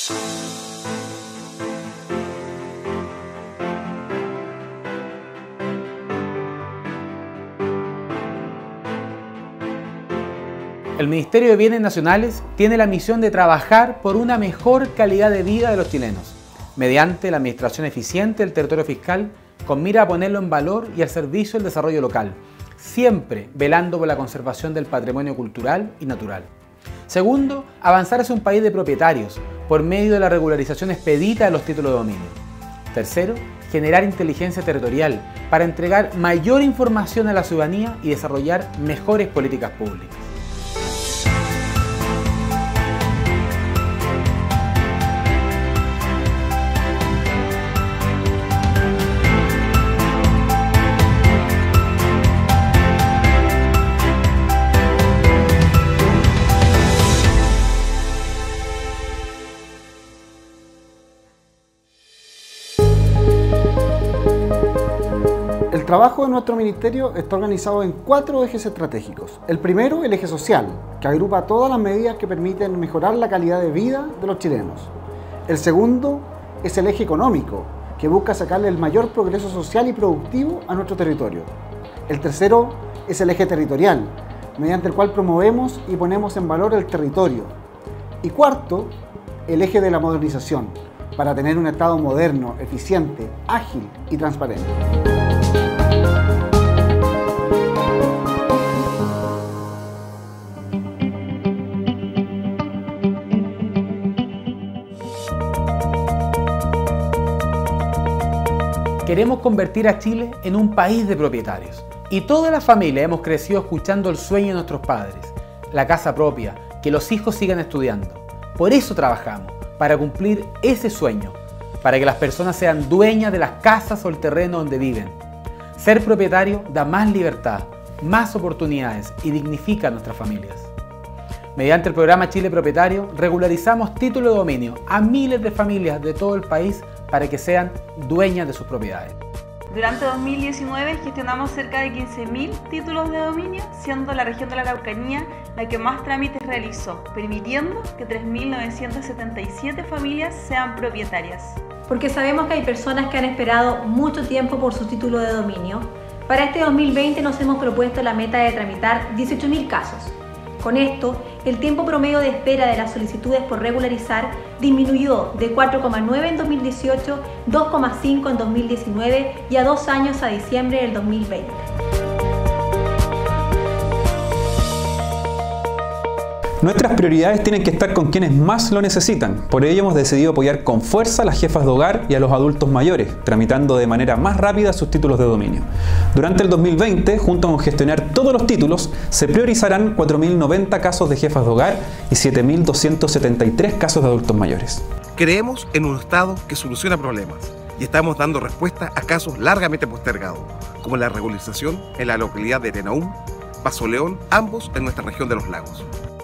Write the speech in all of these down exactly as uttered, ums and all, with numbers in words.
El Ministerio de Bienes Nacionales tiene la misión de trabajar por una mejor calidad de vida de los chilenos, mediante la administración eficiente del territorio fiscal, con mira a ponerlo en valor y al servicio del desarrollo local, siempre velando por la conservación del patrimonio cultural y natural. Segundo, avanzar hacia un país de propietarios, por medio de la regularización expedita de los títulos de dominio. Tercero, generar inteligencia territorial para entregar mayor información a la ciudadanía y desarrollar mejores políticas públicas. El trabajo de nuestro ministerio está organizado en cuatro ejes estratégicos. El primero, el eje social, que agrupa todas las medidas que permiten mejorar la calidad de vida de los chilenos. El segundo es el eje económico, que busca sacarle el mayor progreso social y productivo a nuestro territorio. El tercero es el eje territorial, mediante el cual promovemos y ponemos en valor el territorio. Y cuarto, el eje de la modernización, para tener un Estado moderno, eficiente, ágil y transparente. Queremos convertir a Chile en un país de propietarios. Y toda la familia hemos crecido escuchando el sueño de nuestros padres, la casa propia, que los hijos sigan estudiando. Por eso trabajamos, para cumplir ese sueño, para que las personas sean dueñas de las casas o el terreno donde viven. Ser propietario da más libertad, más oportunidades y dignifica a nuestras familias. Mediante el programa Chile Propietario, regularizamos títulos de dominio a miles de familias de todo el país para que sean dueñas de sus propiedades. Durante dos mil diecinueve gestionamos cerca de quince mil títulos de dominio, siendo la región de la Araucanía la que más trámites realizó, permitiendo que tres mil novecientas setenta y siete familias sean propietarias. Porque sabemos que hay personas que han esperado mucho tiempo por su título de dominio. Para este dos mil veinte nos hemos propuesto la meta de tramitar dieciocho mil casos. Con esto, el tiempo promedio de espera de las solicitudes por regularizar disminuyó de cuatro coma nueve en dos mil dieciocho, dos coma cinco en dos mil diecinueve y a dos años a diciembre del dos mil veinte. Nuestras prioridades tienen que estar con quienes más lo necesitan. Por ello hemos decidido apoyar con fuerza a las jefas de hogar y a los adultos mayores, tramitando de manera más rápida sus títulos de dominio. Durante el dos mil veinte, junto con gestionar todos los títulos, se priorizarán cuatro mil noventa casos de jefas de hogar y siete mil doscientos setenta y tres casos de adultos mayores. Creemos en un Estado que soluciona problemas y estamos dando respuesta a casos largamente postergados, como la regularización en la localidad de Tenaum, Paso León, ambos en nuestra región de los Lagos.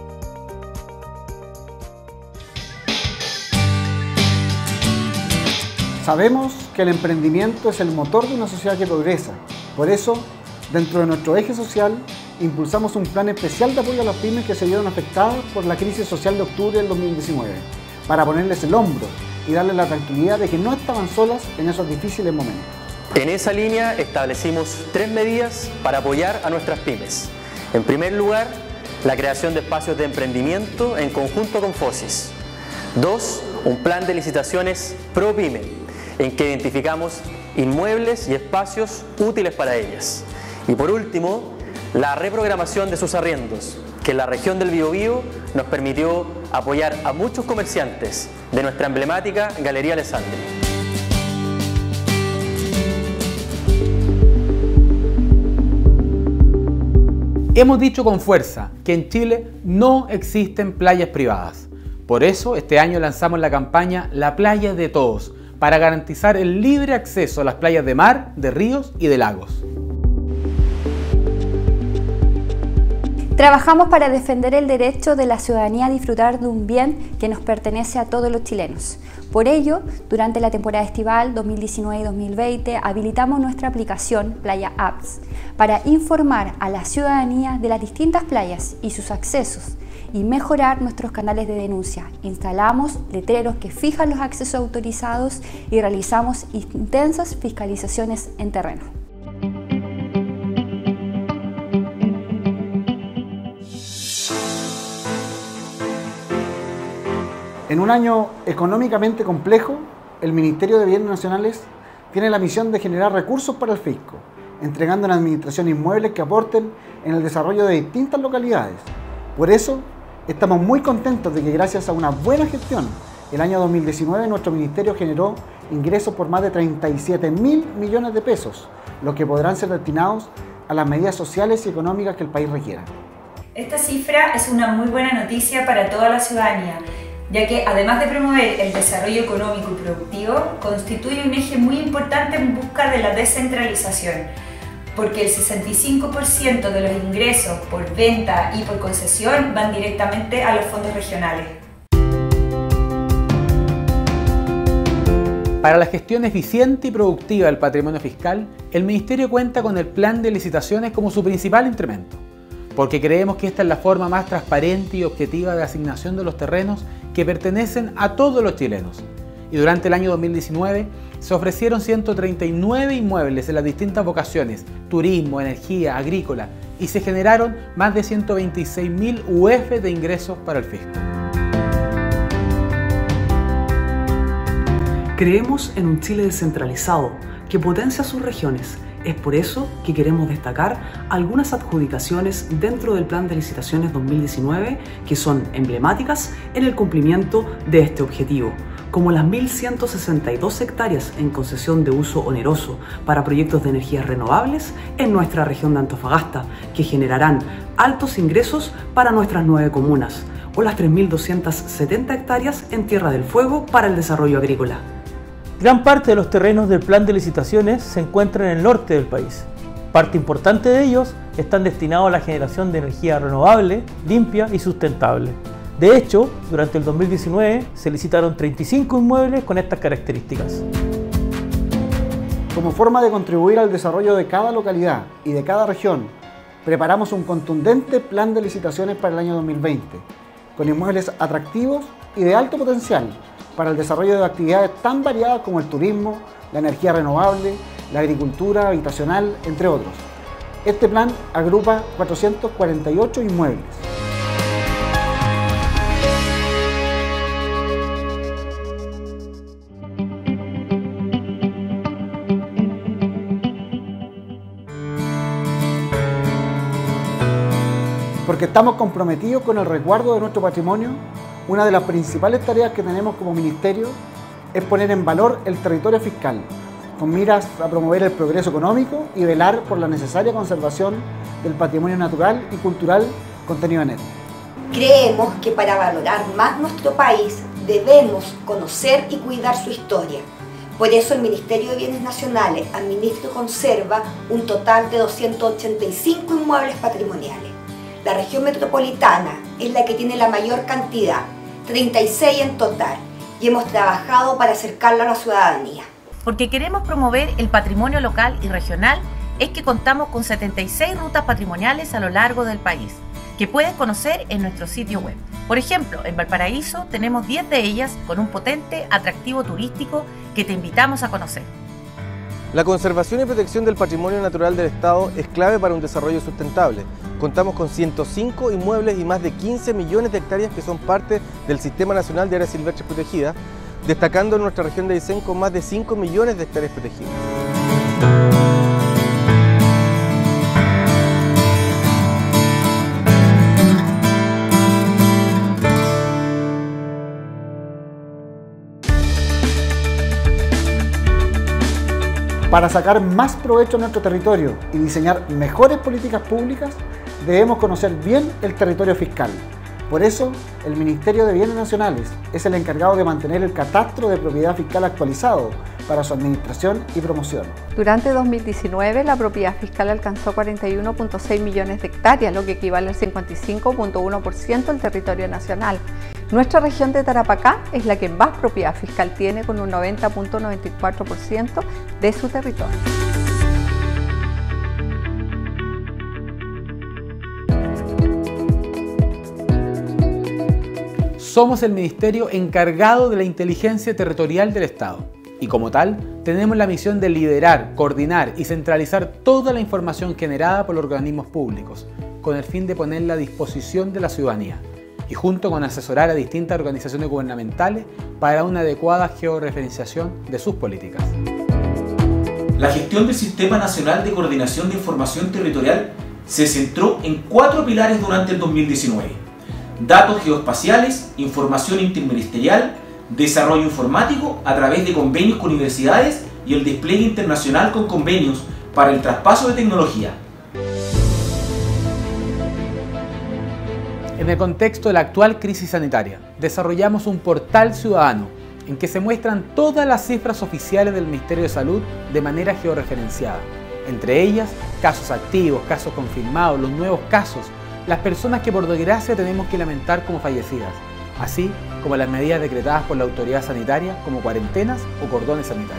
Sabemos que el emprendimiento es el motor de una sociedad que progresa. Por eso, dentro de nuestro eje social, impulsamos un plan especial de apoyo a las pymes que se vieron afectadas por la crisis social de octubre del dos mil diecinueve, para ponerles el hombro y darles la tranquilidad de que no estaban solas en esos difíciles momentos. En esa línea establecimos tres medidas para apoyar a nuestras pymes. En primer lugar, la creación de espacios de emprendimiento en conjunto con FOSIS. Dos, un plan de licitaciones pro pyme, en que identificamos inmuebles y espacios útiles para ellas. Y por último, la reprogramación de sus arriendos, que en la región del Biobío nos permitió apoyar a muchos comerciantes de nuestra emblemática Galería Alessandri. Hemos dicho con fuerza que en Chile no existen playas privadas. Por eso, este año lanzamos la campaña La Playa de Todos, para garantizar el libre acceso a las playas de mar, de ríos y de lagos. Trabajamos para defender el derecho de la ciudadanía a disfrutar de un bien que nos pertenece a todos los chilenos. Por ello, durante la temporada estival dos mil diecinueve y dos mil veinte, habilitamos nuestra aplicación Playa Apps para informar a la ciudadanía de las distintas playas y sus accesos, y mejorar nuestros canales de denuncia. Instalamos letreros que fijan los accesos autorizados y realizamos intensas fiscalizaciones en terreno. En un año económicamente complejo, el Ministerio de Bienes Nacionales tiene la misión de generar recursos para el fisco, entregando una administración inmuebles que aporten en el desarrollo de distintas localidades. Por eso, estamos muy contentos de que gracias a una buena gestión, el año dos mil diecinueve nuestro ministerio generó ingresos por más de treinta y siete mil millones de pesos, los que podrán ser destinados a las medidas sociales y económicas que el país requiera. Esta cifra es una muy buena noticia para toda la ciudadanía, ya que además de promover el desarrollo económico y productivo, constituye un eje muy importante en busca de la descentralización, porque el sesenta y cinco por ciento de los ingresos por venta y por concesión van directamente a los fondos regionales. Para la gestión eficiente y productiva del patrimonio fiscal, el Ministerio cuenta con el plan de licitaciones como su principal instrumento, porque creemos que esta es la forma más transparente y objetiva de asignación de los terrenos que pertenecen a todos los chilenos. Y durante el año dos mil diecinueve se ofrecieron ciento treinta y nueve inmuebles en las distintas vocaciones, turismo, energía, agrícola, y se generaron más de ciento veintiséis mil U F de ingresos para el fisco. Creemos en un Chile descentralizado que potencia sus regiones. Es por eso que queremos destacar algunas adjudicaciones dentro del Plan de Licitaciones dos mil diecinueve que son emblemáticas en el cumplimiento de este objetivo, como las mil ciento sesenta y dos hectáreas en concesión de uso oneroso para proyectos de energías renovables en nuestra región de Antofagasta, que generarán altos ingresos para nuestras nueve comunas, o las tres mil doscientas setenta hectáreas en Tierra del Fuego para el desarrollo agrícola. Gran parte de los terrenos del plan de licitaciones se encuentran en el norte del país. Parte importante de ellos están destinados a la generación de energía renovable, limpia y sustentable. De hecho, durante el dos mil diecinueve se licitaron treinta y cinco inmuebles con estas características. Como forma de contribuir al desarrollo de cada localidad y de cada región, preparamos un contundente plan de licitaciones para el año dos mil veinte, con inmuebles atractivos y de alto potencial para el desarrollo de actividades tan variadas como el turismo, la energía renovable, la agricultura habitacional, entre otros. Este plan agrupa cuatrocientos cuarenta y ocho inmuebles. Porque estamos comprometidos con el resguardo de nuestro patrimonio, una de las principales tareas que tenemos como ministerio es poner en valor el territorio fiscal, con miras a promover el progreso económico y velar por la necesaria conservación del patrimonio natural y cultural contenido en él. Creemos que para valorar más nuestro país debemos conocer y cuidar su historia. Por eso el Ministerio de Bienes Nacionales administra y conserva un total de doscientos ochenta y cinco inmuebles patrimoniales. La región metropolitana es la que tiene la mayor cantidad, treinta y seis en total, y hemos trabajado para acercarlo a la ciudadanía. Porque queremos promover el patrimonio local y regional, es que contamos con setenta y seis rutas patrimoniales a lo largo del país, que puedes conocer en nuestro sitio web. Por ejemplo, en Valparaíso tenemos diez de ellas con un potente atractivo turístico que te invitamos a conocer. La conservación y protección del patrimonio natural del Estado es clave para un desarrollo sustentable. Contamos con ciento cinco inmuebles y más de quince millones de hectáreas que son parte del Sistema Nacional de Áreas Silvestres Protegidas, destacando en nuestra región de Aysén con más de cinco millones de hectáreas protegidas. Para sacar más provecho a nuestro territorio y diseñar mejores políticas públicas, debemos conocer bien el territorio fiscal. Por eso, el Ministerio de Bienes Nacionales es el encargado de mantener el catastro de propiedad fiscal actualizado para su administración y promoción. Durante dos mil diecinueve, la propiedad fiscal alcanzó cuarenta y uno punto seis millones de hectáreas, lo que equivale al cincuenta y cinco punto uno por ciento del territorio nacional. Nuestra región de Tarapacá es la que más propiedad fiscal tiene, con un noventa punto noventa y cuatro por ciento de su territorio. somos el ministerio encargado de la inteligencia territorial del Estado y como tal tenemos la misión de liderar, coordinar y centralizar toda la información generada por los organismos públicos con el fin de ponerla a disposición de la ciudadanía y junto con asesorar a distintas organizaciones gubernamentales para una adecuada georreferenciación de sus políticas. La gestión del Sistema Nacional de Coordinación de Información Territorial se centró en cuatro pilares durante el dos mil diecinueve. Datos geoespaciales, información interministerial, desarrollo informático a través de convenios con universidades y el despliegue internacional con convenios para el traspaso de tecnología. En el contexto de la actual crisis sanitaria, desarrollamos un portal ciudadano en que se muestran todas las cifras oficiales del Ministerio de Salud de manera georreferenciada. Entre ellas, casos activos, casos confirmados, los nuevos casos, las personas que por desgracia tenemos que lamentar como fallecidas, así como las medidas decretadas por la autoridad sanitaria como cuarentenas o cordones sanitarios.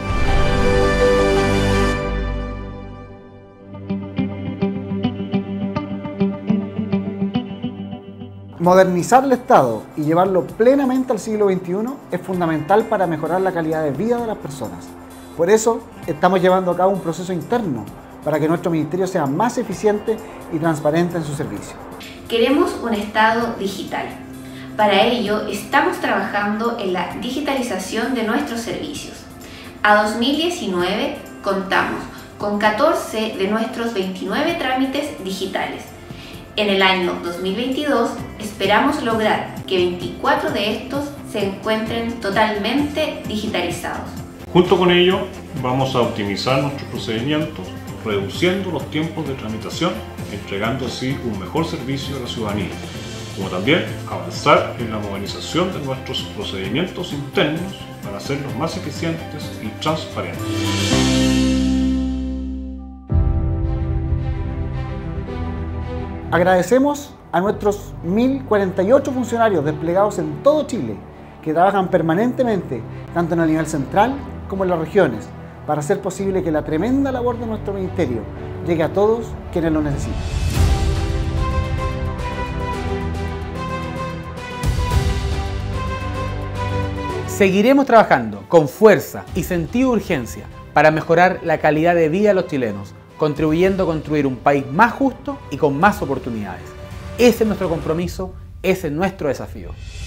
Modernizar el Estado y llevarlo plenamente al siglo veintiuno es fundamental para mejorar la calidad de vida de las personas. Por eso, estamos llevando a cabo un proceso interno para que nuestro ministerio sea más eficiente y transparente en su servicio. Queremos un Estado digital. Para ello, estamos trabajando en la digitalización de nuestros servicios. A dos mil diecinueve contamos con catorce de nuestros veintinueve trámites digitales. En el año dos mil veintidós esperamos lograr que veinticuatro de estos se encuentren totalmente digitalizados. Junto con ello, vamos a optimizar nuestros procedimientos, reduciendo los tiempos de tramitación, entregando así un mejor servicio a la ciudadanía, como también avanzar en la modernización de nuestros procedimientos internos para hacerlos más eficientes y transparentes. Agradecemos a nuestros mil cuarenta y ocho funcionarios desplegados en todo Chile que trabajan permanentemente, tanto en el nivel central como en las regiones, para hacer posible que la tremenda labor de nuestro ministerio llegue a todos quienes lo necesitan. Seguiremos trabajando con fuerza y sentido de urgencia para mejorar la calidad de vida de los chilenos, contribuyendo a construir un país más justo y con más oportunidades. Ese es nuestro compromiso, ese es nuestro desafío.